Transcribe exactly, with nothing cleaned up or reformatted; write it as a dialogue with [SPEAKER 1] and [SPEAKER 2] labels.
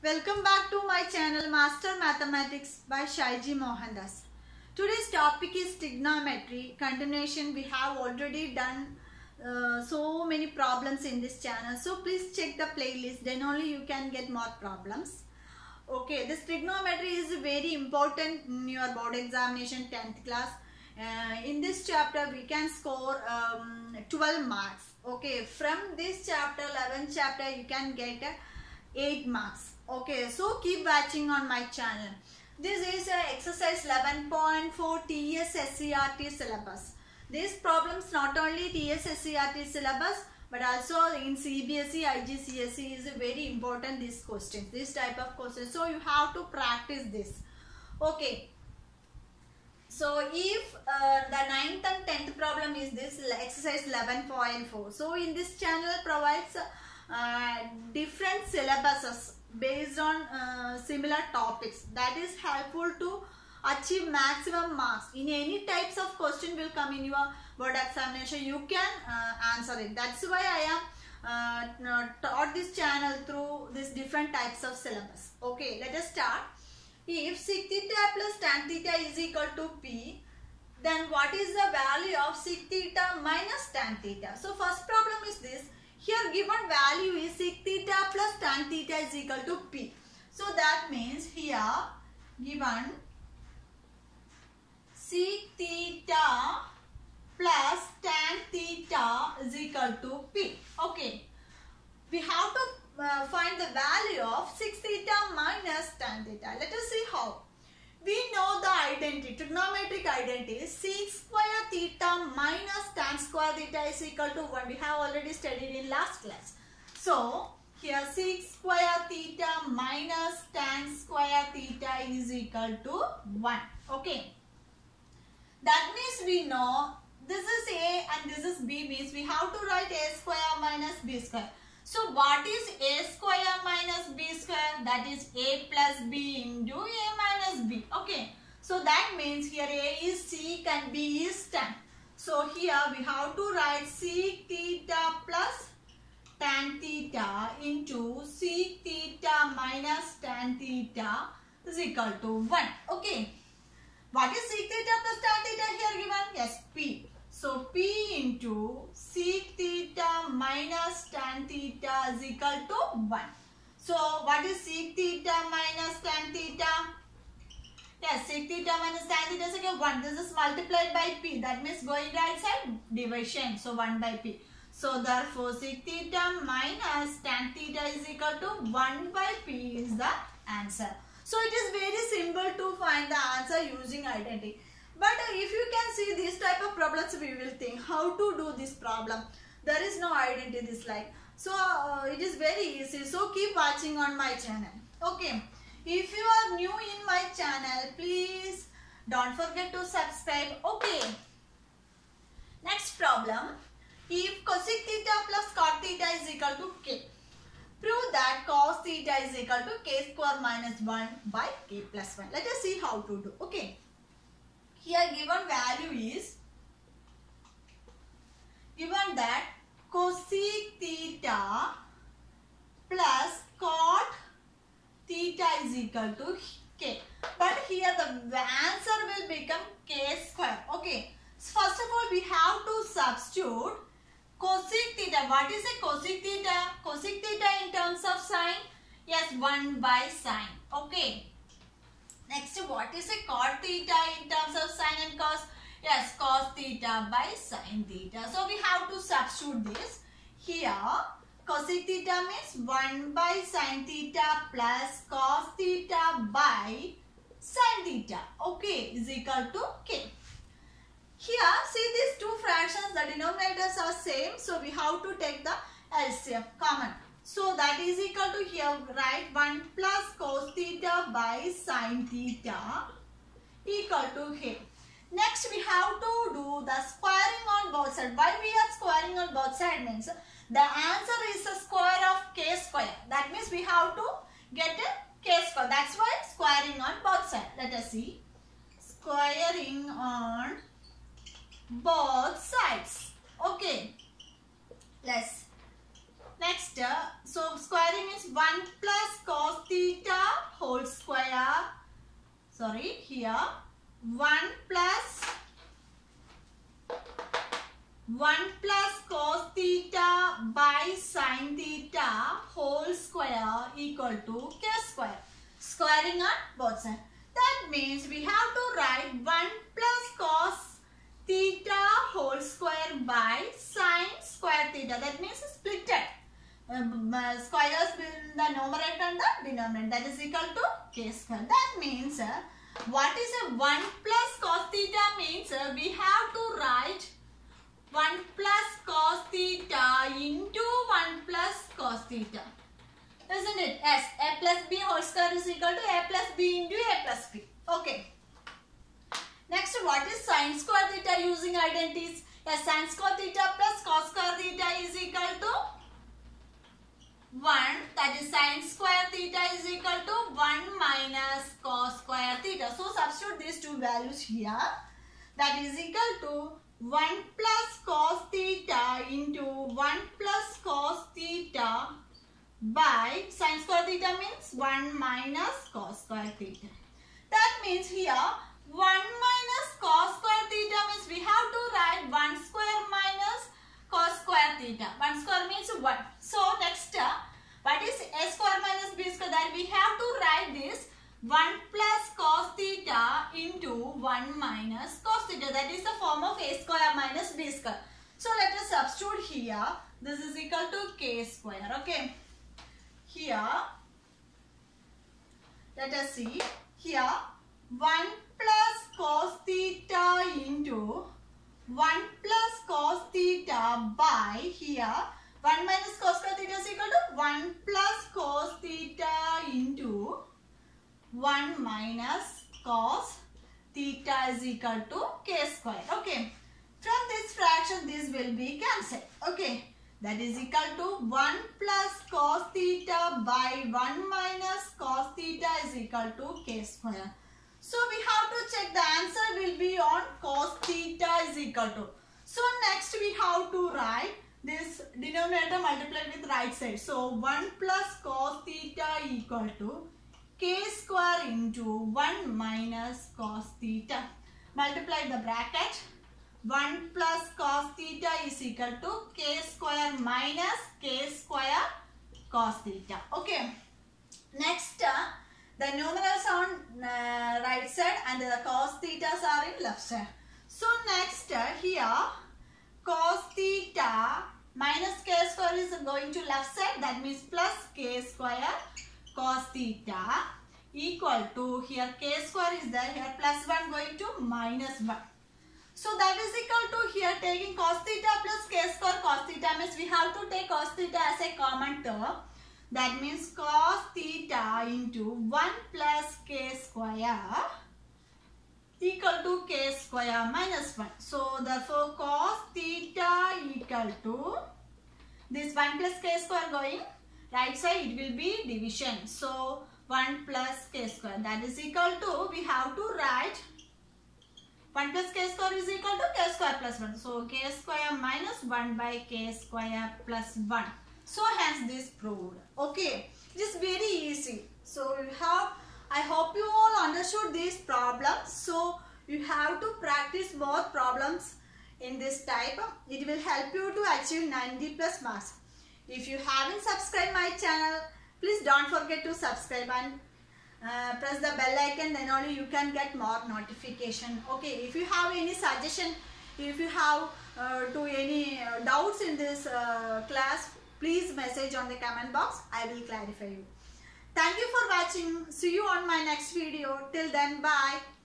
[SPEAKER 1] Welcome back to my channel Master Mathematics by Shaiji Mohandas. Today's topic is trigonometry. Continuation. We have already done uh, so many problems in this channel. So please check the playlist. Then only you can get more problems. Okay, this trigonometry is very important in your board examination tenth class. Uh, in this chapter we can score um, twelve marks. Okay, from this chapter, eleventh chapter, you can get uh, eight marks. Okay, so keep watching on my channel. This is uh, exercise eleven point four T S S C R T syllabus. These problems not only T S S C R T syllabus but also in C B S E, I G C S E is very important. These questions, this type of questions. So you have to practice this. Okay. So if uh, the ninth and tenth problem is this exercise eleven point four. So in this channel provides uh, different syllabuses based on uh, similar topics. That is helpful to achieve maximum marks. In any types of question will come in your board examination, you can uh, answer it. That's why I am uh, taught this channel through these different types of syllabus. Okay, let us start. If sec theta plus tan theta is equal to P, then what is the value of sec theta minus tan theta? So first problem is this. Here given value is sec theta plus tan theta is equal to P. So that means here given sec theta plus tan theta is equal to P. Okay. We have to uh, find the value of sec theta minus tan theta. Let us see how. We know the identity, trigonometric identity, sec square theta minus tan square theta is equal to one. We have already studied in last class. So, here sec square theta minus tan square theta is equal to one. Okay. That means we know this is A and this is B, means we have to write A square minus B square. So, what is A square minus B square? That is A plus B into A minus B. Okay. So, that means here A is sec and B is tan. So, here we have to write sec theta plus tan theta into sec theta minus tan theta is equal to one. Okay. What is sec theta plus tan theta here given? Yes, P. So, P into sec theta minus tan theta is equal to one. So, what is sec theta minus tan theta? Yes, sec theta minus tan theta is equal to one. This is multiplied by P. That means going right side, division. So, one by P. So, therefore, sec theta minus tan theta is equal to one by P is the answer. So, it is very simple to find the answer using identity. But if you can see these type of problems, we will think how to do this problem. There is no identity this like. So uh, it is very easy. So keep watching on my channel. Okay. If you are new in my channel, please don't forget to subscribe. Okay. Next problem. If cosec theta plus cot theta is equal to K. Prove that cos theta is equal to K square minus one by K plus one. Let us see how to do. Okay. Here given value is given that cosec theta plus cot theta is equal to K. But here the answer will become K square. Okay. So first of all we have to substitute cosec theta. What is a cosec theta? Cosec theta in terms of sign? Yes, one by sign. Okay. Next, what is a cot theta in terms of sine and cos? Yes, cos theta by sine theta. So, we have to substitute this. Here, cosec theta means one by sine theta plus cos theta by sine theta. Okay, is equal to K. Here, see these two fractions, the denominators are same. So, we have to take the L C M, common. So that is equal to here, right, one plus cos theta by sin theta equal to here. Next we have to do the squaring on both sides. Why we are squaring on both sides means the answer is a square of K square. That means we have to get a K square. That's why squaring on both sides. Let us see. Squaring on both sides. Okay. Let's. Next. next, uh, so squaring is one plus cos theta whole square. Sorry, here one plus one plus cos theta by sin theta whole square equal to k square. Squaring on both sides. That means we have to write one plus cos theta whole square by sin square theta. That means split it. Um, uh, squares in the numerator and the denominator. That is equal to k square. That means uh, what is a one plus cos theta means uh, we have to write one plus cos theta into one plus cos theta. Isn't it? Yes. A plus b whole square is equal to a plus b into a plus b. Okay. Next, what is sin square theta using identities? Yes, sin square theta plus cos square theta is equal to one. That is sin square theta is equal to one minus cos square theta. So, substitute these two values here. That is equal to one plus cos theta into one plus cos theta by sin square theta means one minus cos square theta. That means here one minus cos square theta means we have to write one square minus cos square theta. one square means one. So next, uh, what is a square minus b square? That we have to write this one plus cos theta into one minus cos theta. That is the form of a square minus b square. So let us substitute here. This is equal to k square. Okay. Here, let us see. Here, one plus cos theta into one plus cos theta by here one minus cos square theta is equal to one plus cos theta into one minus cos theta is equal to k square. Okay. From this fraction, this will be cancelled. Okay. That is equal to one plus cos theta by one minus cos theta is equal to k square. So we have to check the answer will be on cos theta is equal to. So next we have to write this denominator multiplied with right side. So one plus cos theta equal to k square into one minus cos theta. Multiply the bracket. one plus cos theta is equal to k square minus k square cos theta. Okay. Next, uh, the numerals on uh, right side and the cos thetas are in left side. So next, uh, here cos theta minus k square is going to left side. That means plus k square cos theta equal to here k square is there. Here plus one going to minus one. So that is equal to here taking cos theta plus k square cos theta means we have to take cos theta as a common term. That means cos theta into one plus k square equal to k square minus one. So therefore cos theta equal to this one plus k square going right side, it will be division. So one plus k square, that is equal to, we have to write one plus k square is equal to k square plus one. So k square minus one by k square plus one. So hence this proved. Okay, it is very easy. So you have, I hope you all understood these problems. So you have to practice more problems in this type. It will help you to achieve ninety plus marks. If you haven't subscribed my channel, please don't forget to subscribe and uh, press the bell icon, then only you can get more notification. Okay, if you have any suggestion, if you have uh, to any uh, doubts in this uh, class, please message on the comment box. I will clarify you. Thank you for watching. See you on my next video. Till then, bye.